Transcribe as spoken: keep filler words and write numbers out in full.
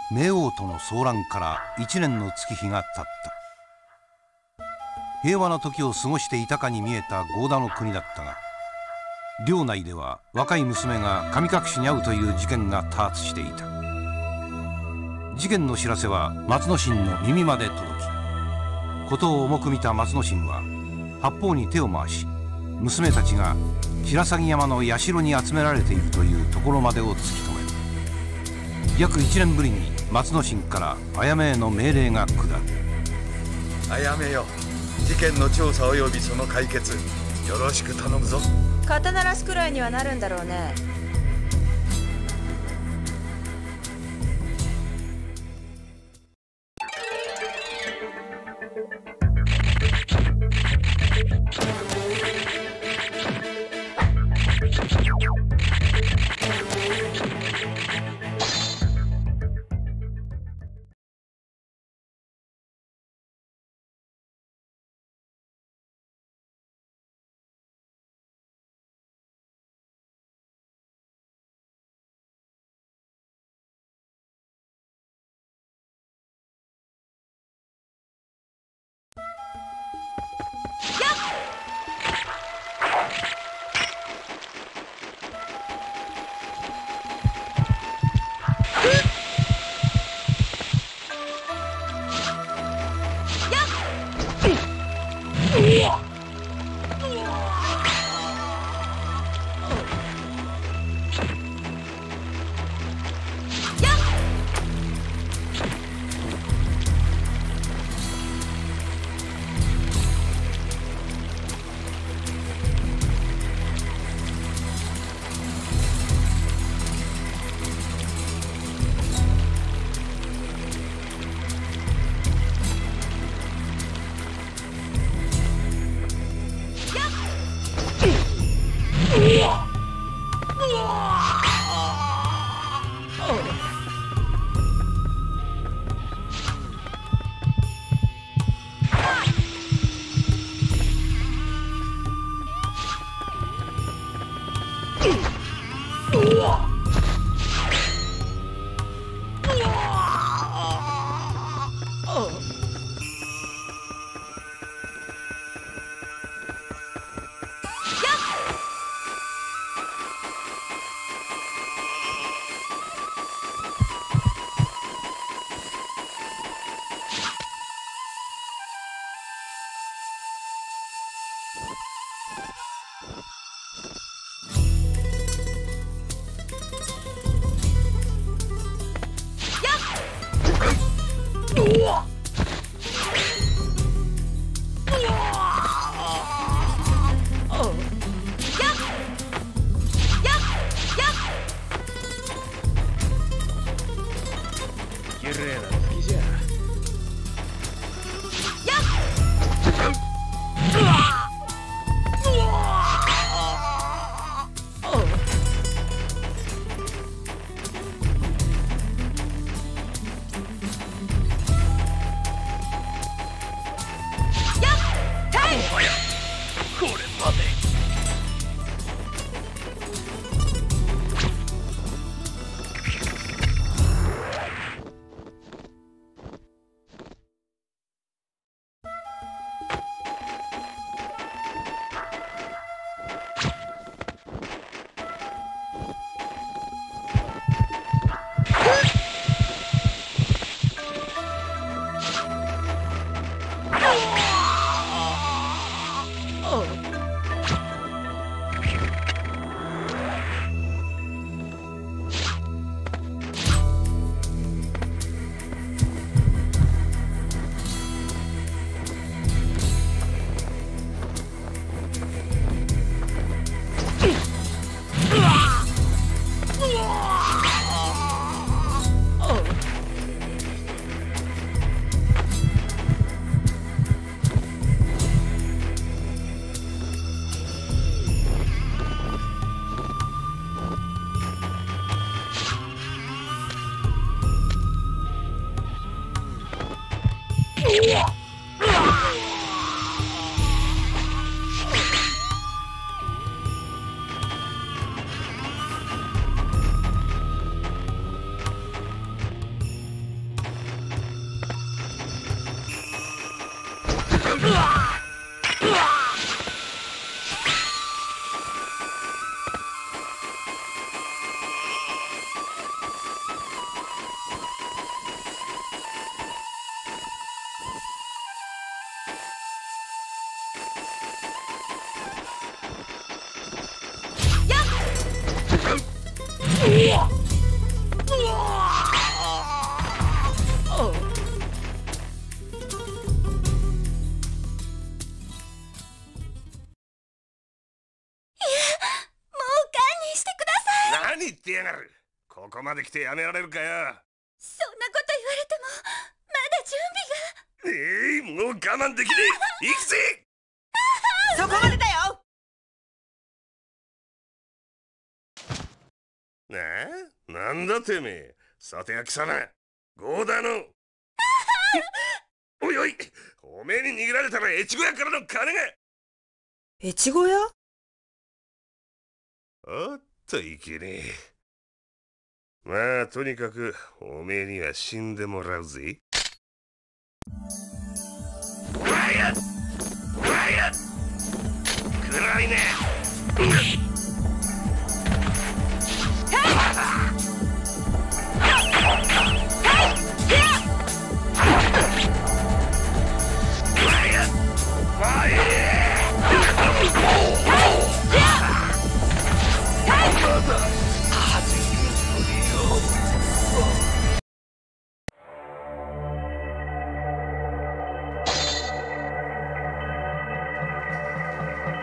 明王との騒乱から一年の月日が経った。平和な時を過ごしていたかに見えた合田の国だったが、領内では若い娘が神隠しに遭うという事件が多発していた。事件の知らせは松之進の耳まで届き、事を重く見た松之進は八方に手を回し、娘たちが白鷺山の社に集められているというところまでを突き止める。約一年ぶりに松之進からあやめへの命令が下る。 あやめよ、事件の調査およびその解決よろしく頼むぞ。 肩慣らすくらいにはなるんだろうね。 言ってやがる。ここまで来てやめられるかよ。 そんなこと言われてもまだ準備が。 ええー、もう我慢できねえ。行くぜ。 そこまでだよ。 なあ、なんだてめえ。さては貴様、ゴーダのおいおい、おめえに逃げられたら越後屋からの金が。 越後屋？ おっといけねえ。まあとにかくおめえには死んでもらうぜ。わやわや暗いね。